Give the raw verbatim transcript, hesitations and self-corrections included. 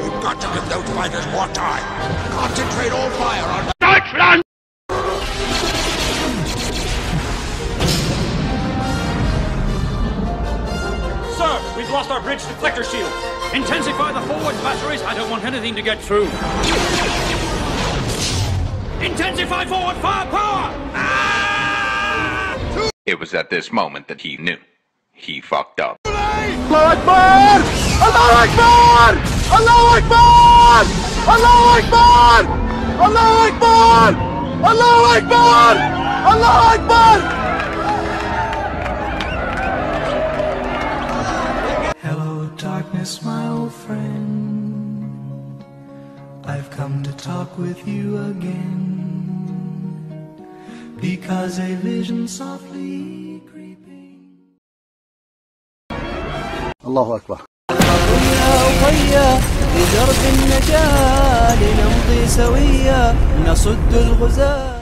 You've got to give those fighters more time. Concentrate all fire on the Deutschland! Sir, we've lost our bridge deflector shield. Intensify the forward batteries. I don't want anything to get through. Intensify forward firepower! Ah! It was at this moment that he knew. He fucked up. Allah Akbar! Allah Akbar! Allah Akbar! Allah Akbar! Allah Akbar! Allah Akbar! Allah Akbar! Hello, darkness, my old friend. I've come to talk with you again, because a vision softly creeping. الله أكبر. يا أخيا بدرب النجاة لنمضي سويا نصد الغزاة.